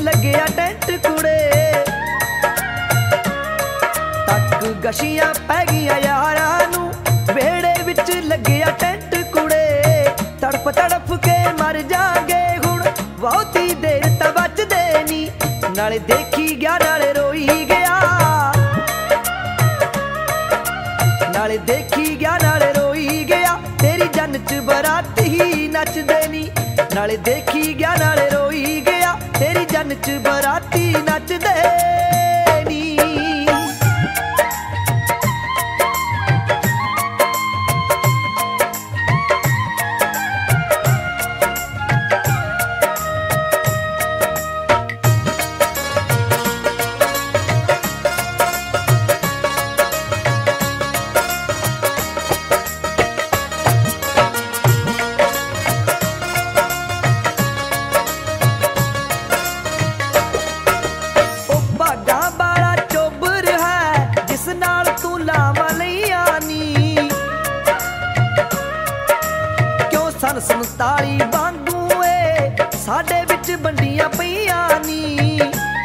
लग्या टेंट कुड़े तक गशियां पै गईयां यारां नूं वेड़े विच लग्या टेंट कुड़े तड़प तड़प के मर जागे हुण बहुती देर तां बचदे नी नाले देखी गया नाले रोई गया नाले देखी गया नाले रोई गया तेरी जन च बराती ही नचदे नी नाले देखी गया नाले रोई गया तेरी जन च बराती नचदे नी। संताली वांगू साडे विच बंडियां पईयां नी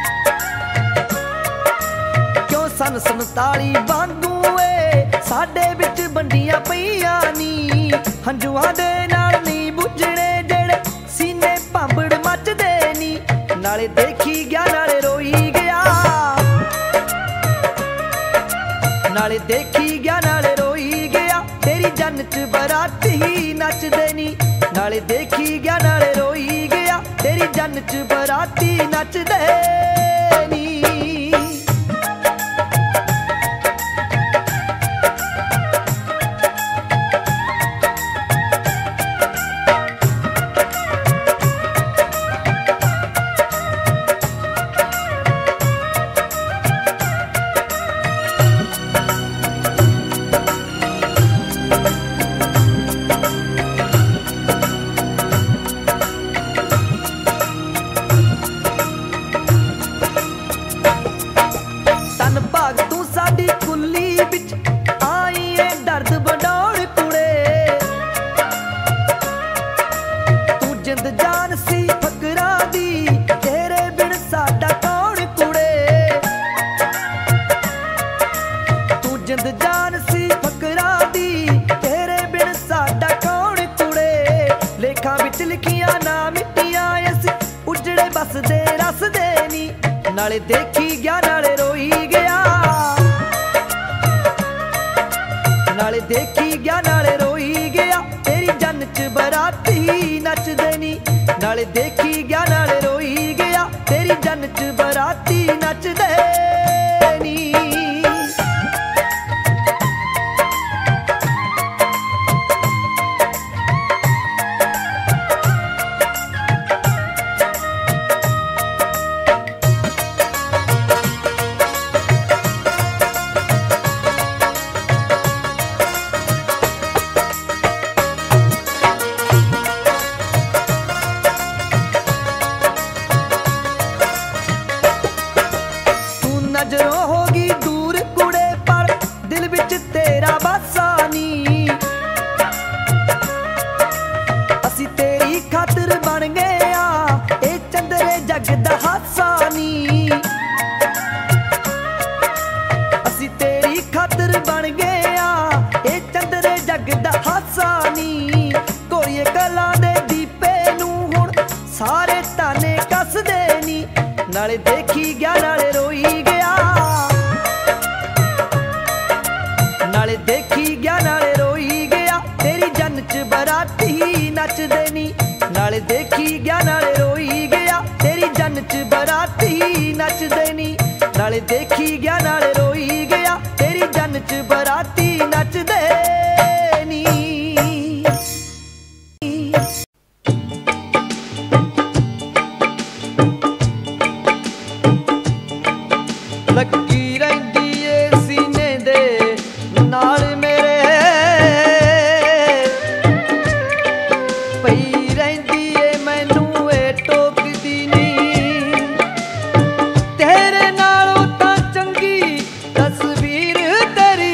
क्यों सन संताली वांगू साडे विच बंडियां पईयां नी हंजुआं दे नाल नी बुझणे जेड़े सीने भांबड़ मचदे नी नाले देखी गया नाले रोई गया नाले देखी गया नाले रोई गया तेरी जन च बराती ही नचदे नी नाले देखी गया नाले रोई गया तेरी जन च बराती नचदे नी। नाले देखी गया नाले रोई गया नाले देखी गया नाले रोई गया तेरी जन च बराती नचदे नी नाले देखी गया नाले रोई गया तेरी जन च बराती नचदे नी। नजरों होगी दूर कुड़े पर दिल विच तेरा वासा नी असी तेरी खातिर बन गए ए चंदरे जग दा हासा नी असी तेरी खातिर बन गए ए चंदरे जग दा हासा नी कोई कला दे दीपे नूं हुण सारे ताने कसदे नी नाले देखी गया नाले रोई गया नाले देखी गया नाले रोई गया तेरी जन च बराती नचदे नी नाले देखी गया नाले रोई गया तेरी जन च बराती नचदे नी नाले देखी गया नाले रोई गया तेरी जन च बराती नचदे नी। लगी रहिंदी ए सीने दे नाल मेरे पई रहिंदी ए मैनू ए टोकदी नी तेरे नालों तां चंगी तस्वीर तेरी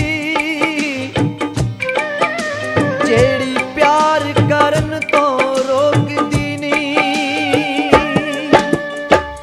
जेड़ी प्यार करन तो रोकदी नी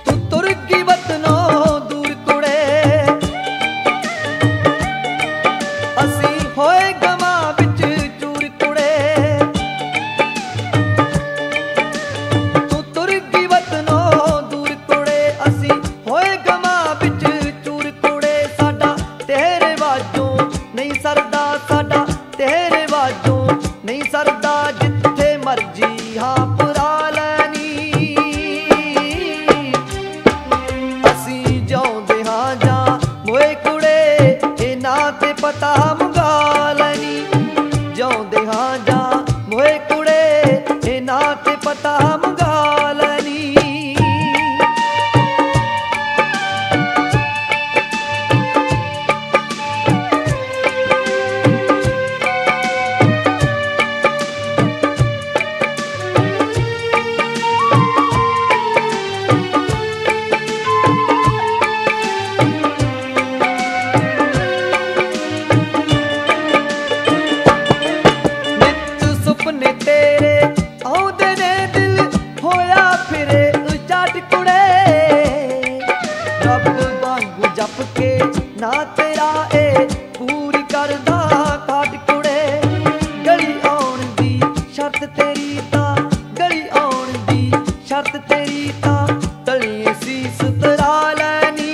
ना तेरा ए पूरी करदा घाट कुड़े। गली आउण दी शर्त तेरी तां, गली आउण दी शर्त तेरी तां, तलिए सीस तरा लैनी।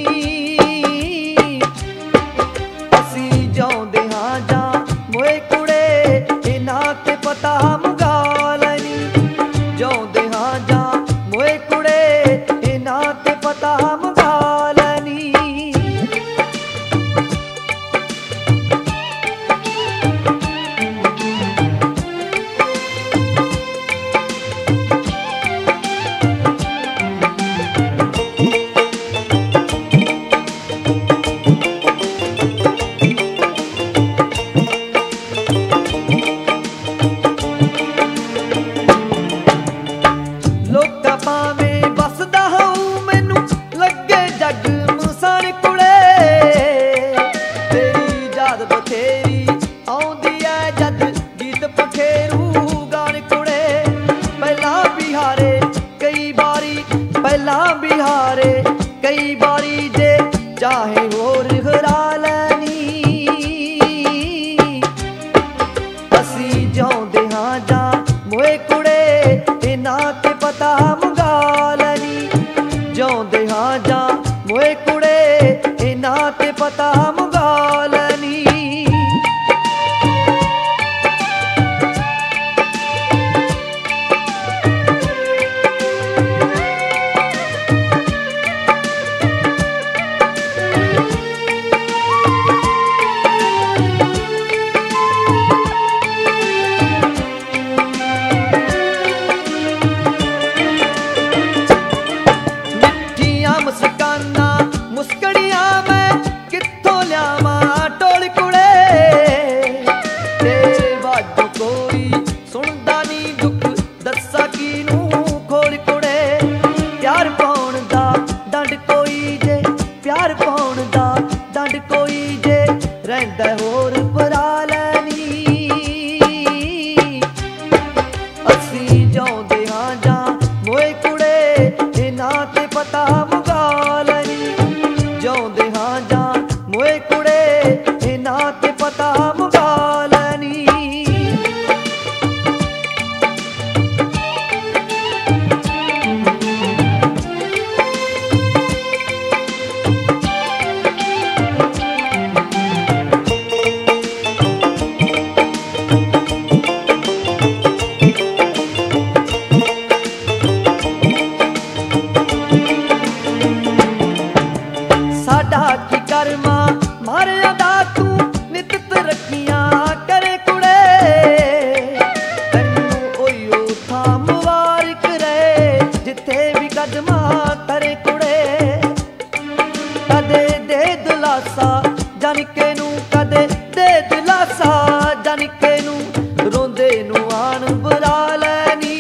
असी जाउंदे हां जां मोए कुड़े, इन्हां ते पता मुगा लैनी। जाउंदे हां जां मोए कुड़े, इन्हां ते पता मुगा लैनी। लोकां भावें बसदा हूं मैनू लगे जग मुसाण कुड़े। तेरी याद बथेरी आउंदी ऐ जद गीत पखेरू गाण कुड़े। पहलां भी हारे कई बारी, पहलां भी हारे कई बारी, जे चाहे होर हरा लैनी। असी जाउंदे हां जां मोए कुड़े, इन्हां ते पता मुगा लैनी। जाउंदे हां जां मोए कुड़े, इन्हां ते पता मुगा लैनी। मिठियां मुस्कानां मुस्कड़ियां मैं कित्थों ल्यावां टोल कुड़े। तेरे बाजों कोई सुनदा नी दुख, दस्सा किनूं खोल कुड़े। प्यार पाउण दा डंड कोई जे, प्यार पाउण दा डंड कोई जे, रहिंदा होर भरा लैनी। असी जाउंदे हां जां मोए कुड़े, इन्हां ते पता मुगा लैनी। जाउंदे हां जां मोए कुड़े, इन्हां ते पता मुगा लैनी। साडा की कर्मा मारिया दा तू नित तरक्कियां करे कुड़े। तैनू ओयो थां मुबारक रहे, जिथे भी कदमां तरे कुड़े। कदे दे दिलासा जानिके नू, कदे दे दिलासा जानिके नू, रोंदे नू आन बुला लैनी।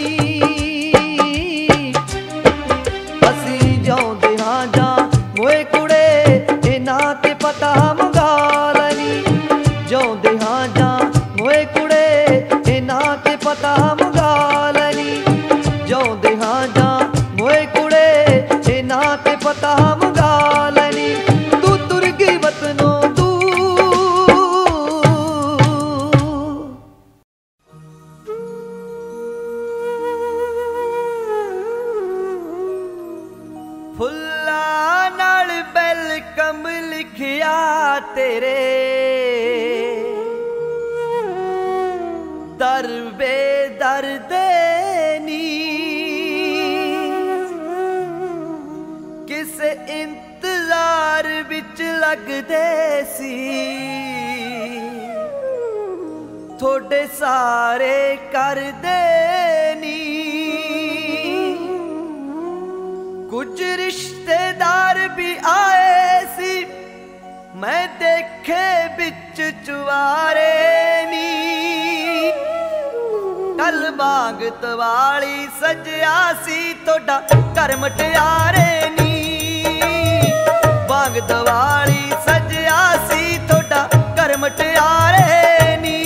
असी जाउंदे हां जां मोए कुड़े, इन्हां ते पता मुगा लैनी। जाउंदे हां जां मोए कुड़े, इन्हां ते पता मुगा लैनी। जाउंदे हां जां मोए कुड़े, इन्हां ते पता मुगा लैनी। तू तुर गई वतनों दूर, फुल्लां नाल वेलकम लिखिया तेरे, दर बेदर देनी। किस इंतजार विच लगदे सी, थोड़े सारे कर देनी। कुछ रिश्तेदार भी आए सी, मैं देखे बिच चुवारे नी। कल बागत वाली सजिया सी, थोड़ा घर मटियारे नी। बागत वाली सजिया सी, थोड़ा घर मटियारे नी।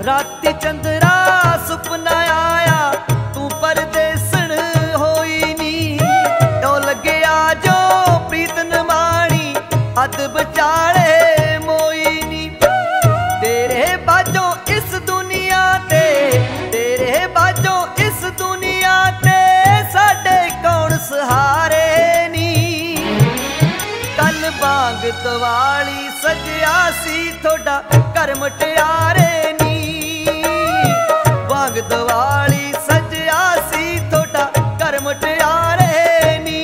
राती चंद्रा सुपना आया तू परदेसण होई नी डोल गया जो प्रीतन माणी अद बचाले मोई नी तेरे बाजों इस दुनिया ते तेरे बाजों इस दुनिया ते साडे कौन सहारे नी कल बांग दवाली सजया सी थोड़ा घर मटियारे नी बांग दवाली सजया सी थोड़ा घर मटियारे नी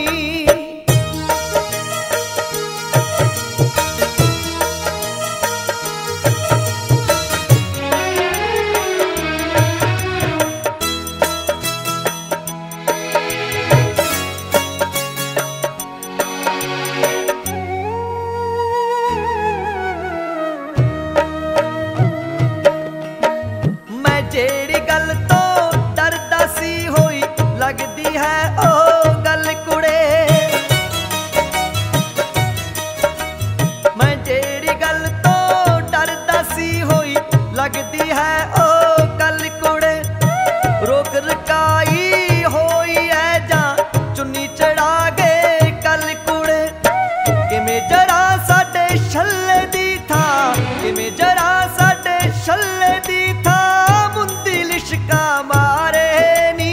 जेड़ी गल तो डरदा सी होई लगदी है ओ गल कुड़े मैं जेड़ी गल तो डरदा सी होई लगदी है ओ गल कुड़े रोक रकाई होई है जा चुन्नी चढ़ा गए कल कुड़े किवें जरा साडे छल्ले दी था किवें जरा साडे छल्ले दी था लिशका मारे नी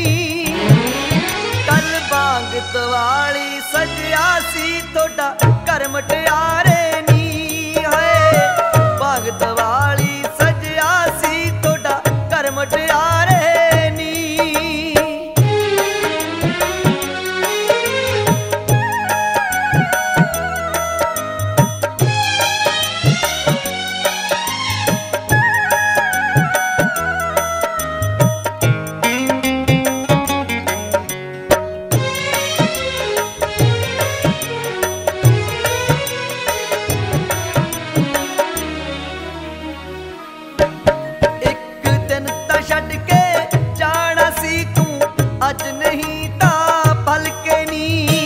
कल बांग दवाली सजया सी थोड़ा घर मटियारे नी है बांग दवाली सजया सी थोड़ा घर मटियारे नी अज नहीं ता पल के नी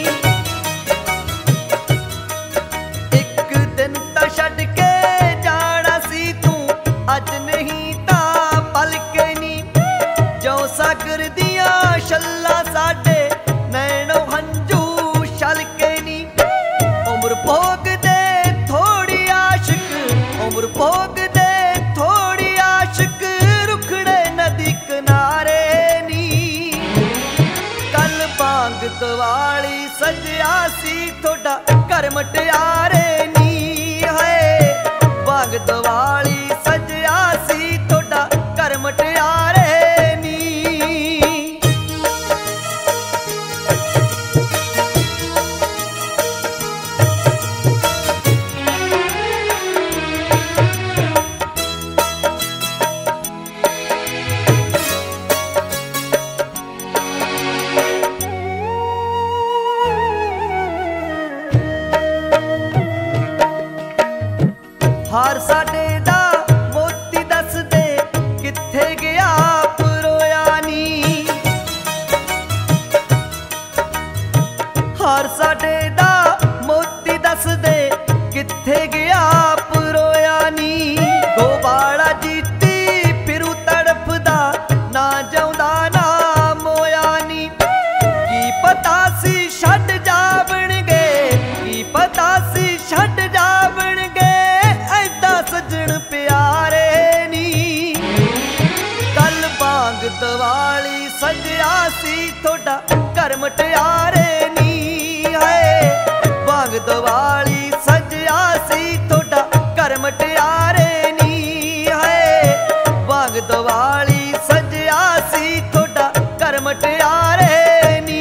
एक दिन ता छड़ के जाना सी तू अज नहीं ता पल के नी जो सागर दिया छल्ला साडे नैनो हंजू छल के नी उम्र भोग दे थोड़ी आशिक उम्र भोग दे थोड़ी आशिक रुखड़े नदी किनारे बांग दवाली सजया सी थोड़ा घर मटियारे नी है बांग दवाली सजया सी थोड़ा घर मटियारे नी हार साडे दा मोती दस दे किथे गया परोया नी हार साडे दा मोती दस दे किथे गया परोया नी गोबाड़ा जीती फिरू तड़फदा ना जाउंदा ना मोया नी की पता सी छड़ जावणगे की पता सी छड़ जावणगे सजन प्यारे नी कल बांग दवाली सजया सी थोड़ा घर मटियारे नी है बांग दवाली सजया सी थोड़ा घर मटियारे नी है बांग दवाली सजया सी थोड़ा घर मटियारे नी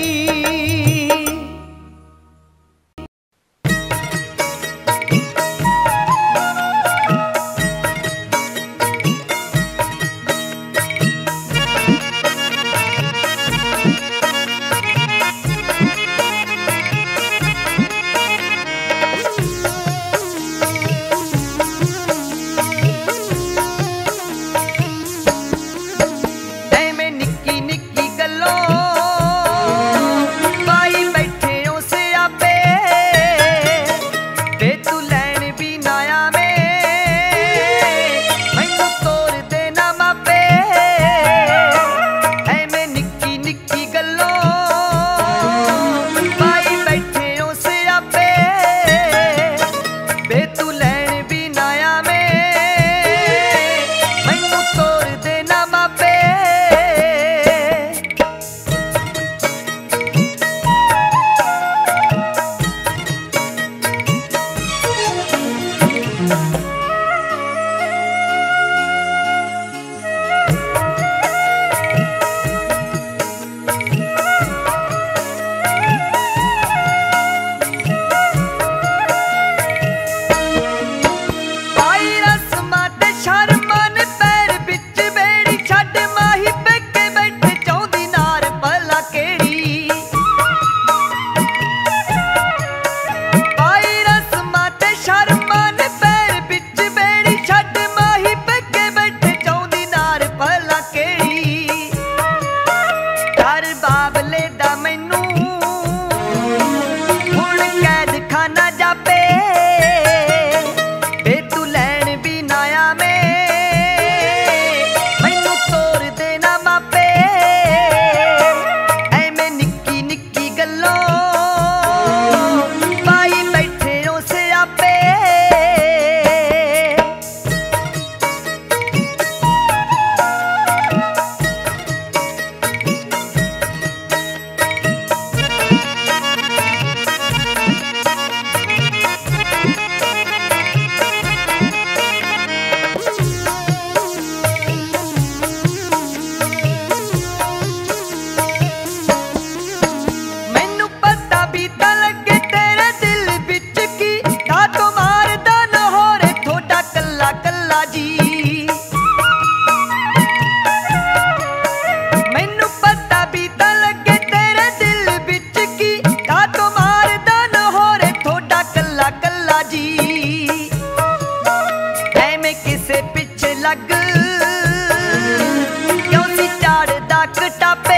टापे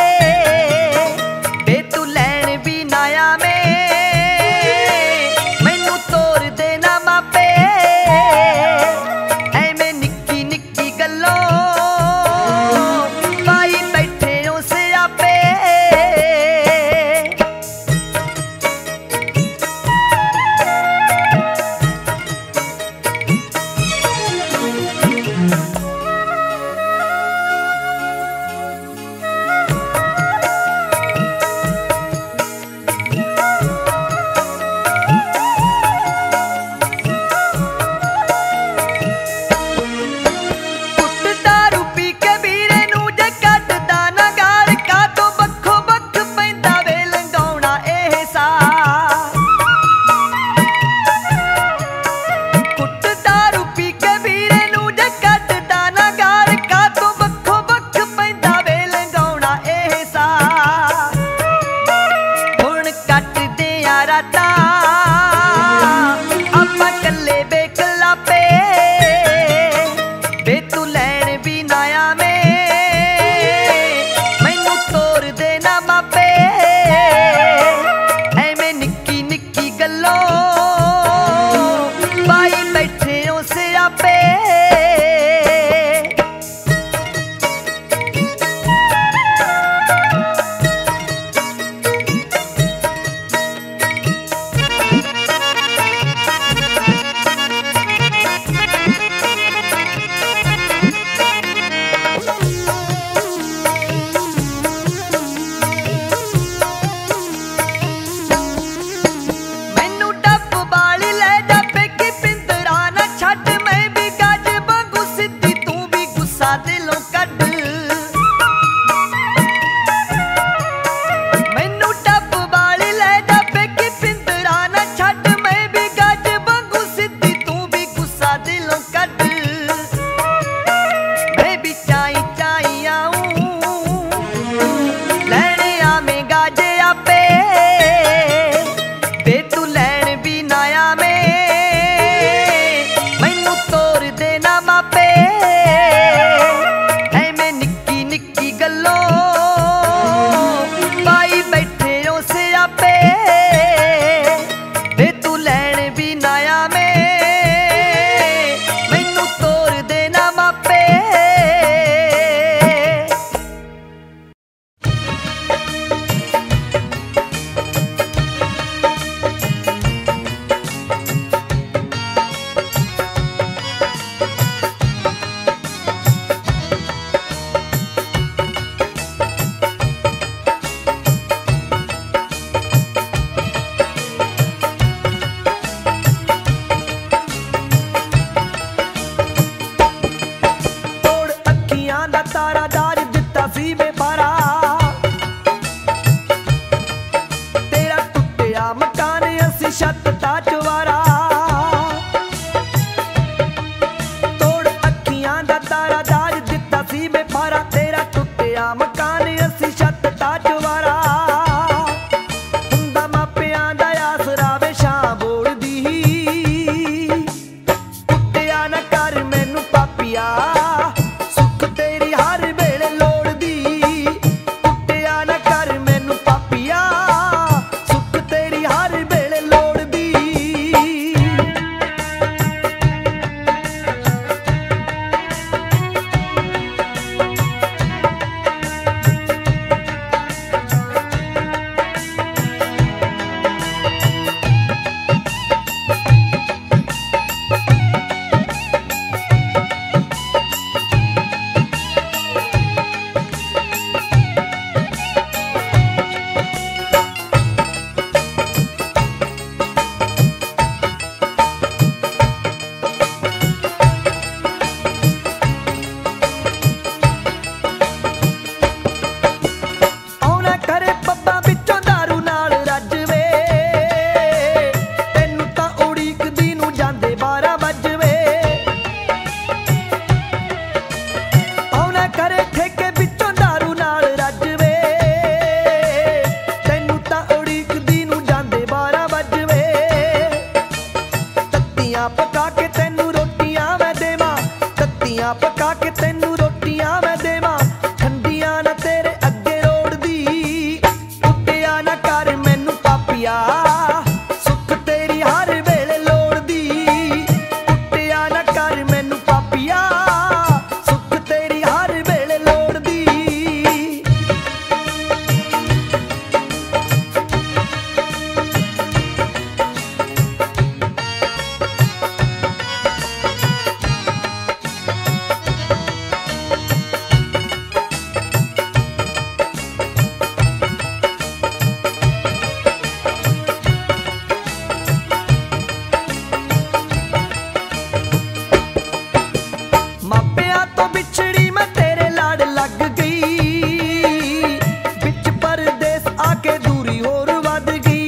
वे तू लैन भी नाया में मैनू तोर देना मापे ऐवें निक्की निक्की गल्लों पाई बैठे हो सियापे पका के तेनू रोटियां मैं देवां ठंडियां ना तेरे तो बिछड़ी मैं तेरे लाड़ लग गई, बिच परदेस आके दूरी होर वध गई।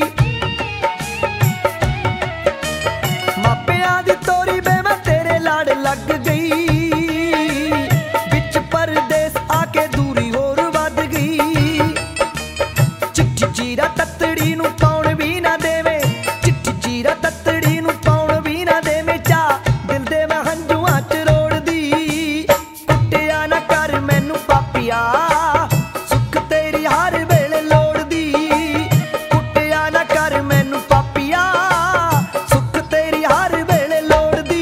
मापिया दी तोरी बे मैं तेरे लाड़ लग गई, बिच परदेस आके दूरी होर वध गई। चिट्ठी चीरा तत्तड़ी नूं पाउण भी ना देवे, चिट्ठी चीरा तत्तड़ी नूं पाउण भी ना देवे, चा दिल दे मैं हंझुआं च रोड़दी। कुट्टिया ना कर मैनू पापिया, सुख तेरी हर वेले लोड़दी। कुट्टिया ना कर मैनू पापिया, सुख तेरी हर वेले लोड़दी।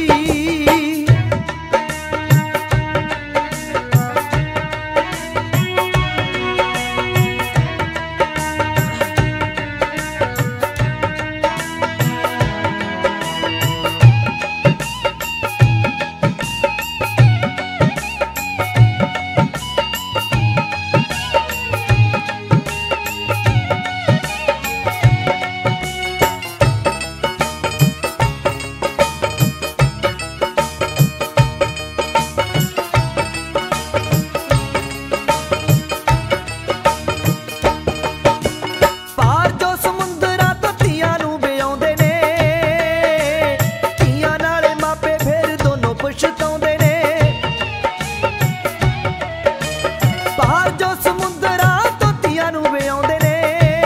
पार जो समुंदरां तो धीआं नूं विआउंदे ने, धीआं नाले मापे फिर दोनों पछताउंदे ने। पार जो समुंदरां तो धीआं नूं विआउंदे ने,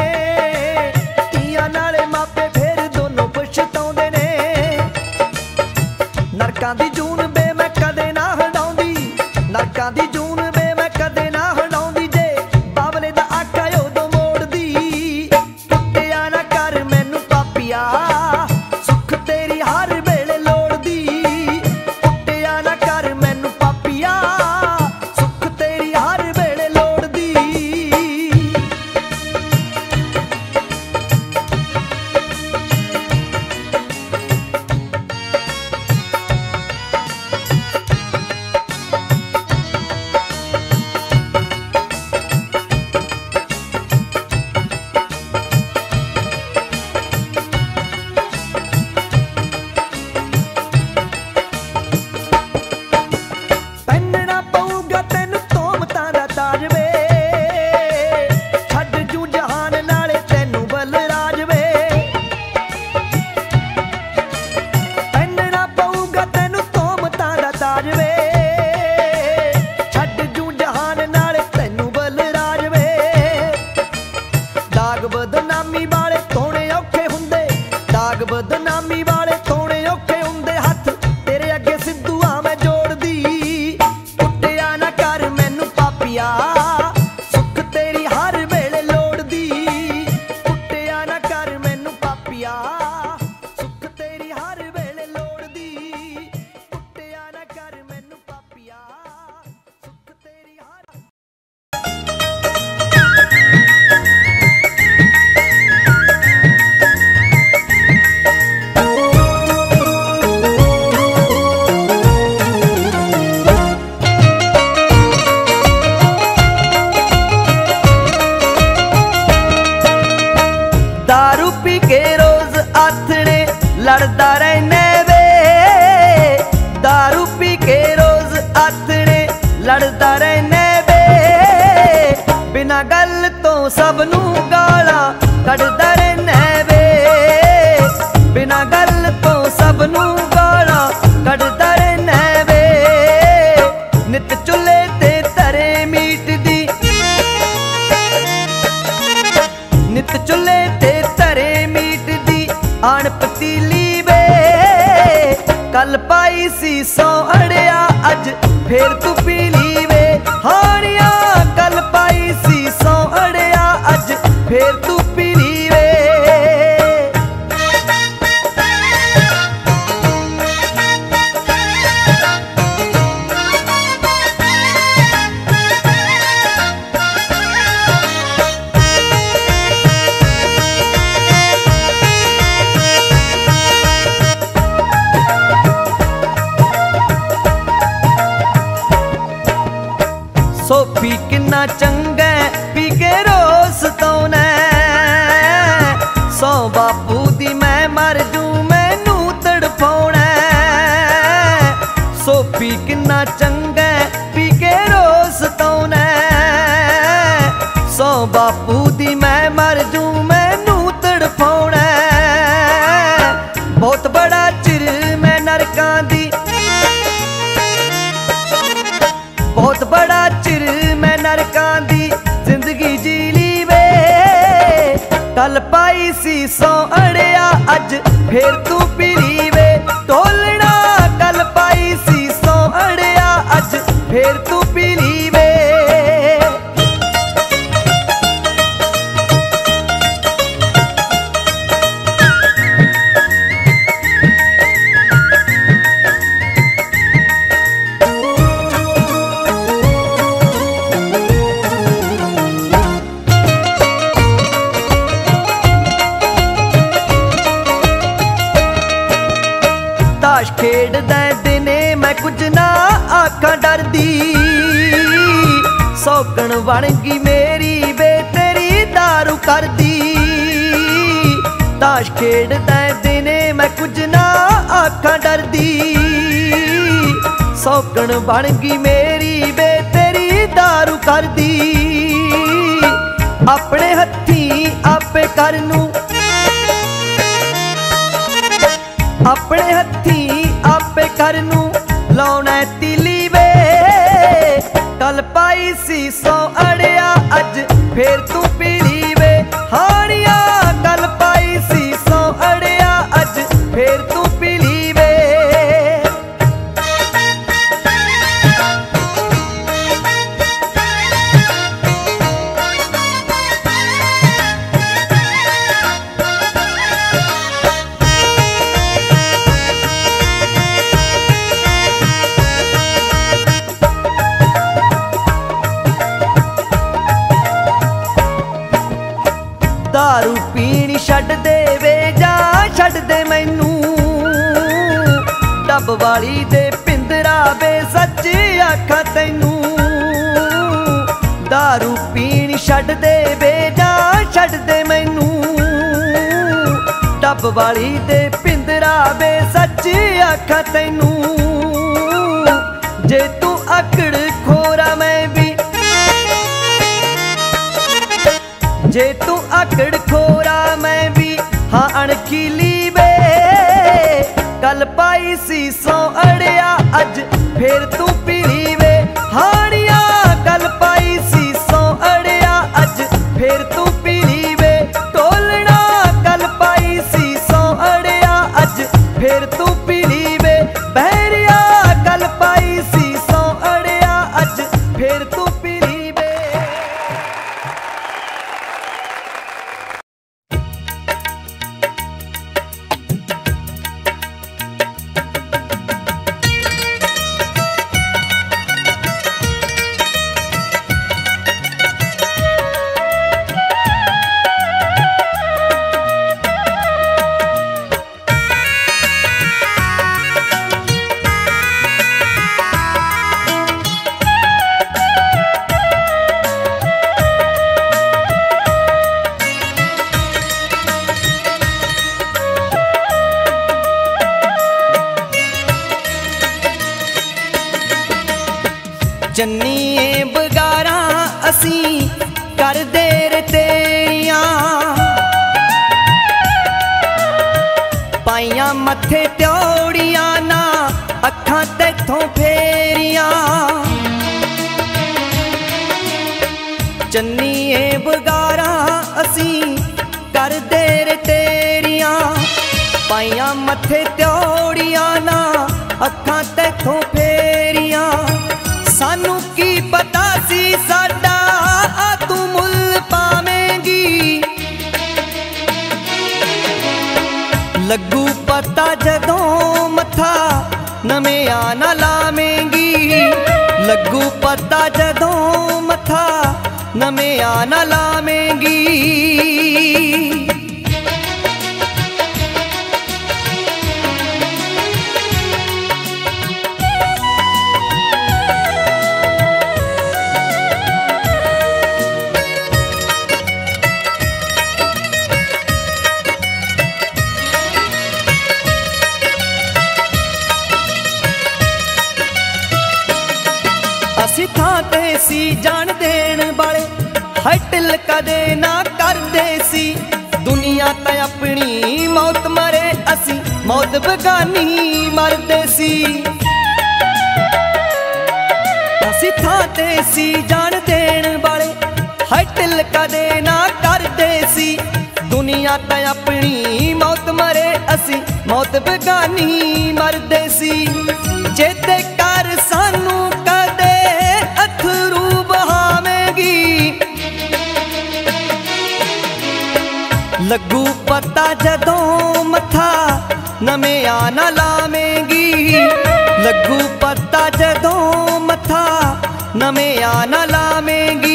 धीआं नाले मापे फिर दोनों पछताउंदे ने। नरकां दी जून बे मैं कदे ना हटाउंदी, नरकां दी जून बे मैं कदे ना हटाउंदी, जे बाबले दा आका उदों मोड़दी। कुट्टिया ना कर मैनू पापिया, सुख तेरी हर वेले लोड़दी। कुट्टिया ना कर मैनू पापिया, सुख तेरी हर वेले लोड़दी। पहनना पऊगा तैनू तोहमतां दा ताज वे, छड्ड जू जहान नाले तैनू बलराज वे। पहनना पऊगा तैनू तोहमतां दा ताज वे, छड्ड जू जहान नाले तैनू बलराज वे। दाग बदनामी वाले धोने औखे हुंदे, दाग बदनामी वाले धोने औखे हुंदे, हत्थ तेरे अगे सिद्धूआ मैं जोड़दी। कुट्टिया ना कर मैनू पापिया, सुख तेरी हर वेले लोड़दी। कुट्टिया ना कर मैनू पापिया, सुख तेरी हर वेले लोड़दी। कुट्टिया ना कर मैनू पापिया, सुख तेरी हर दारू पी के रोज आथने लड़दा रहने वे, दारू पी के रोज आथने लड़दा रहने वे। बिना गल तो सबनू गाला कढ़दा रहने वे, बिना गल तो सबनू गाला कढ़दा रहने वे। नित चुल्हे ते तरे मीट दी, नित चुल्हे ते तरे मीट दी आण पतीली वे। कल पाई सी सौ अड़िया अज फिर तू पीली वे। हानिया कल पाई सी सौ अड़िया अज फिर तू पीली वे। सोफी किन्ना चंगा पी के रोज तौने, सौ बापू दी मैं मर जू मैनू तड़पाउणा। सोफी किन्ना चंगा सौ अड़िया अज फिर तू पीली वे। ढोलना कल पाई सी सौ अड़िया अज फिर तू पीली वे। ताश खेडदा दिने मैं कुछ ना आखां डरदी। सौकण बन गई मेरी वे तेरी दारू करदी। ताश खेडदा दिने मैं कुछ ना आखां डरदी। सौकण बन गई मेरी वे तेरी दारू करदी। अपने हथी आपे करनू अपने हथी आपे करनू लाउना तिली वे। कल पाई सी सौ अड़िया अज फिर तू पीली वे। हानिया कल पाई सी सौ अड़िया अज फिर तू पीली वे। दारू पीनी छड्ड दे वे जा छड्ड दे मैनू। डब वाली दे पिंदरा वे सच आखां तैनू। दारू पीनी छड्ड दे वे जा छड्ड दे मैनू। डब वाली दे पिंदरा वे सच आखां तैनू। जे तू अकड़ खोरा मैं भी जे तू अकड़ खोरा मैं भी हाँ अणखीली वे। कल पाई सी सौ अड़िया अज फिर तू पीली वे। हानिया कल पाई सी सौ अड़िया अज फिर तू पीली वे। ढोलना कल पाई सी सौ अड़िया अज फिर तू पीली वे। बहरिया कल पाई सी सौ अड़िया अज फिर तू पीली वे। जन्नी बगारा असी कर देर तेरियां। पाइयां मथे त्योड़ियां ना अखां तेथों फेरियां। जन्नी बगारा असी कर देर तेरियां। पाइयां मथे त्योड़ियां ना अखां तेथों फेरियां। सानू की पता सी साडा तू मुल पावेंगी। लगू पता जदों मथा नवें आना लावेंगी। लगू पता जदों मथा नवें आना लावेंगी। असी थां ते सी जान देण वाले हटल कदे ना करदे सी। दुनिया ते अपनी मौत मरे असी मौत बगानी मरदे सी। असी थां ते सी जान देण वाले हटल कदे ना करदे सी। दुनिया तो अपनी मौत मरे असी मौत बेगानी मरदे सी चेते कर सानू कदे अथरू बहावेंगी लगू पता जदों मथा नमें आना लावेंगी लगू पता जदों मथा नमें आना लावेंगी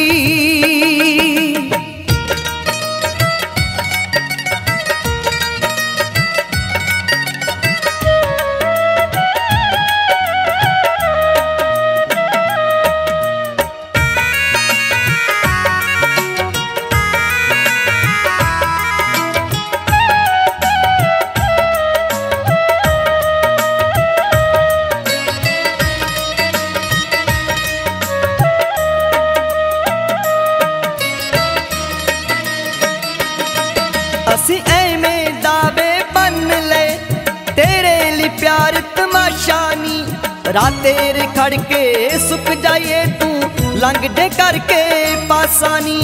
असी ऐवें दावे बन ले तेरे लिए प्यार तमाशा नी रातेर खड़ के सुख जाइए तू लंघ दे करके पासानी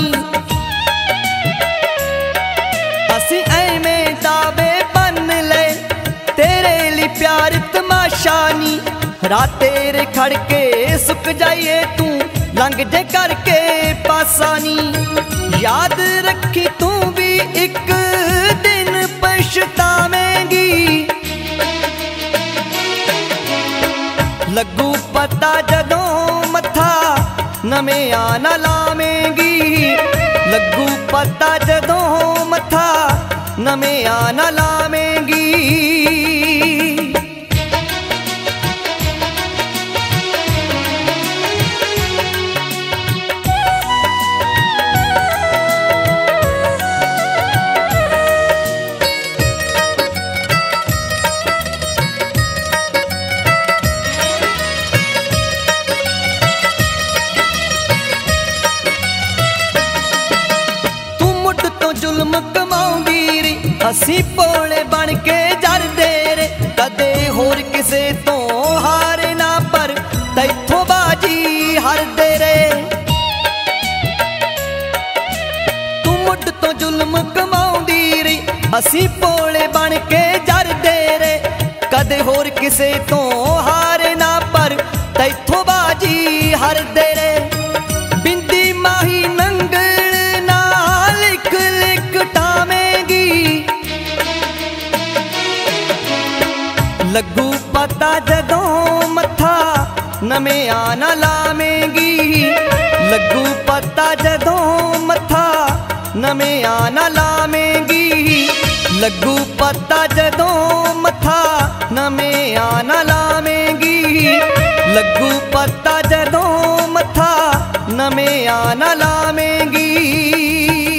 असी ऐवें दावे बन ले तेरे लिए प्यार तमाशा नी रातेर खड़ के सुख जाइए तू लंघ दे करके पासानी याद रखी तू भी एक दिन पछतावेंगी लगू पता जदों मथा नमें आना लावेंगी लगू पता जदों मथा नमें आना लावेंगी जुल्म कमाऊंगी री असी पोले बन के जरदे रे कदे होर किसे तो हारे ना पर तैथों बाजी हरदे रे तू मुठ तो जुल्म कमाऊंगी री असी पोले बन के जरदे रे कदे होर किसे तो हारे ना पर तैथों बाजी हरदे रे बिंदी माही नंगल लगू पता जदों मथा नमें आना लावेंगी लगू पता जदों मथा नमें आना लावेंगी लगू पता जदों मथा नमें आना लावेंगी लगू पता जदों मथा नमें आना लावेंगी।